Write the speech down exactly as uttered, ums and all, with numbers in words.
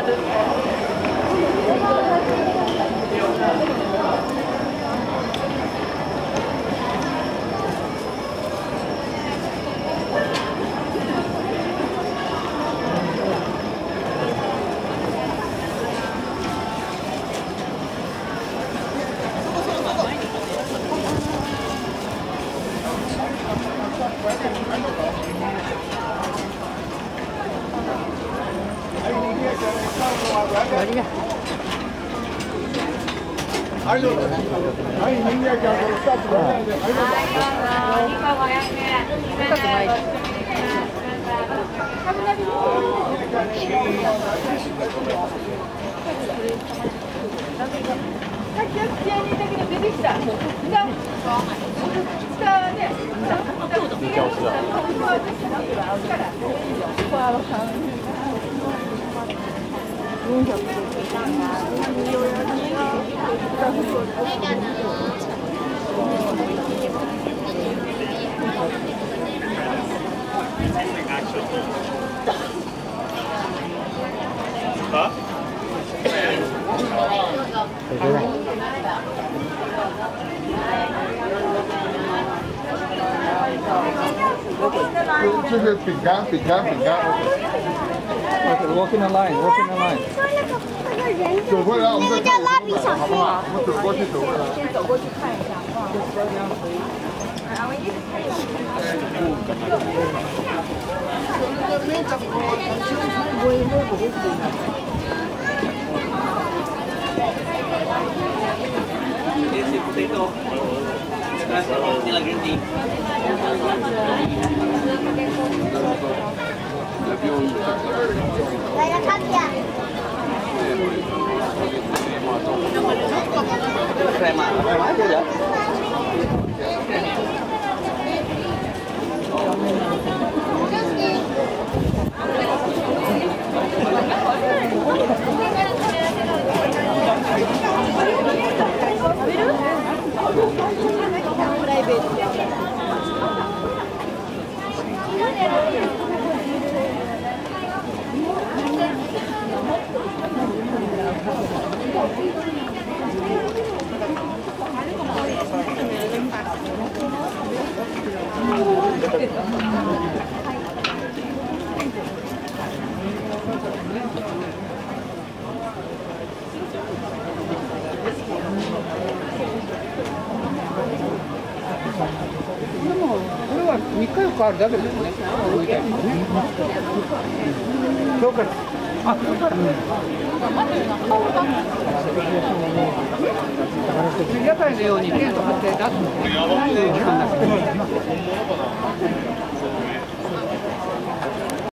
はい、どうぞ。はい、人間からこれふたつごひゃくえんで。はい、どうぞ。にこごひゃくえん。高くない。さっきは口にいたけど出てきた。下。下ね。这是饼干，饼干，饼干。 Walk in a line, walk in a line。 走过来，我们那个叫蜡笔小新。 好不好？我们走过去，走过来。 先走过去看一下，哇！ 来来看一下。 Krema, krema aja ya. でもこれはみっかよっかあるだけですね。今日から。あ、今日から。屋台のようにテント張って出すのね。